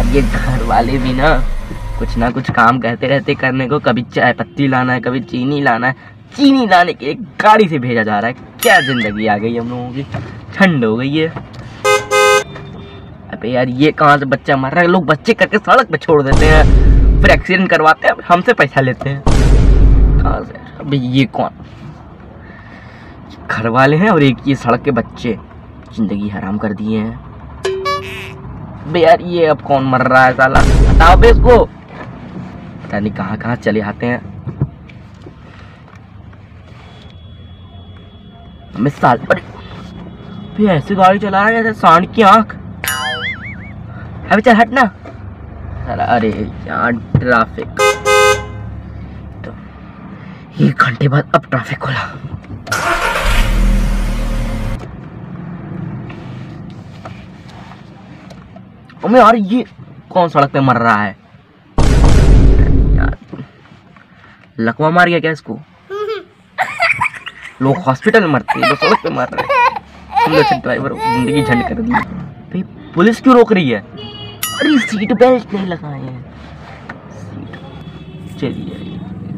ये घर वाले भी ना कुछ काम कहते रहते करने को। कभी चाय पत्ती लाना है, कभी चीनी लाना है। चीनी लाने के लिए गाड़ी से भेजा जा रहा है। क्या जिंदगी आ गई हम लोगों की, ठंड हो गई है। अबे यार ये कहाँ से बच्चा मर रहा है। लोग बच्चे करके सड़क पे छोड़ देते हैं, फिर एक्सीडेंट करवाते हैं, हमसे पैसा लेते हैं। कहाँ से? अबे ये कौन? घर वाले हैं और एक ये सड़क के बच्चे, जिंदगी हराम कर दिए हैं। बे यार ये अब कौन मर रहा है साला, हटाओ बे इसको। पता नहीं कहाँ कहाँ चले आते हैं। हमें साल पर ऐसे गाड़ी चला रहा है जैसे सांड की आंख। अभी चल हटना। अरे यार ट्रैफिक, तो 1 घंटे बाद अब ट्रैफिक खुला। अबे यार ये कौन सड़क पे मर रहा है यार? लकवा मार गया क्या इसको? लोग हॉस्पिटल में मरते हैं, तो सड़क पे मर रहे हैं। हम लोग ड्राइवर जिंदगी झंड कर दी। भाई पुलिस क्यों रोक रही है? अरे सीट बेल्ट नहीं लगाए हैं। चलिए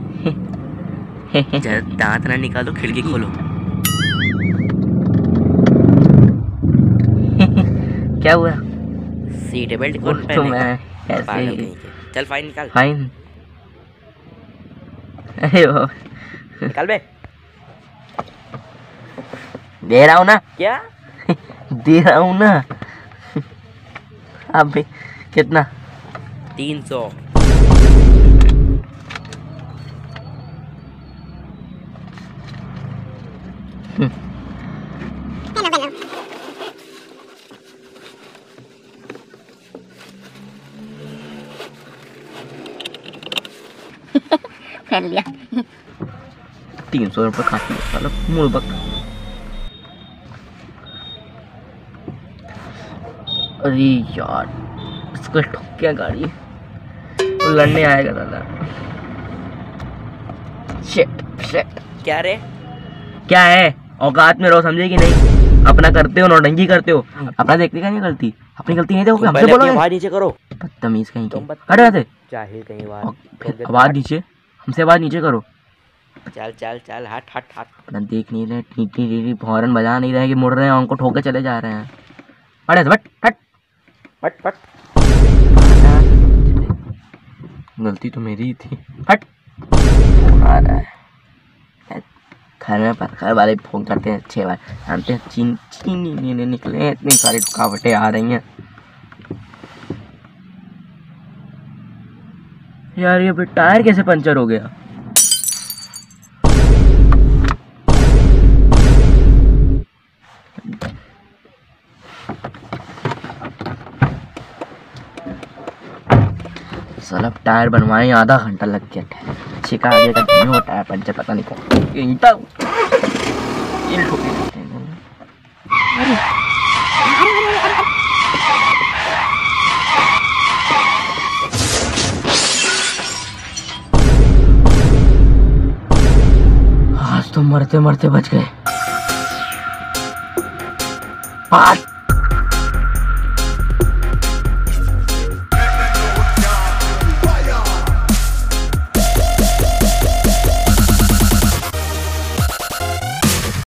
दांत ना निकालो, खिड़की खोलो। क्या हुआ? सीट बेल्ट कौन तो मैं ऐसे चल फाइन निकाल। फाइन? अरे वो निकाल बे। दे रहा हूँ ना। क्या दे रहा हूँ ना। अबे कितना? 300। कर लिया। 300 रुपये खाती है साला मुर्बक। अरे यार इसको ठुक क्या गाड़ी, वो लड़ने आएगा दादा। Shit shit. क्या रे? क्या है? औकात में रहो, समझे कि नहीं? अपना करते हो, नौटंकी करते हो। अपना देखते का नहीं गलती, अपनी गलती नहीं देखो। हमसे बोलो आवाज नीचे करो। बदतमीज कहीं के। हट जाते जाहिल कहीं फिर आवाज नीचे, हमसे आवाज नीचे करो। चल चल चल हट हट हट। अपना देख नहीं रहे, टीटी टीटी हॉर्न बजा नहीं रहे कि मुड़ रहे हैं, उनको ठोके चले जा रहे हैं। अरे बट हट हट हट। गलती तो मेरी ही थी। हट। आ रहा है घर में, पर घर वाले फोन करते हैं 6 बार, जानते हैं चीनी नहीं निकले हैं, इतनी सारी रुकावटें आ रही हैं। यार ये टायर कैसे पंचर हो गया? साला टायर बनवाए आधा घंटा लग गया। छिका आगे का नहीं होता है पंचर, पता नहीं कौन ईंटा इन ठोके देते हैं। अरे आज तो मरते मरते बच गए।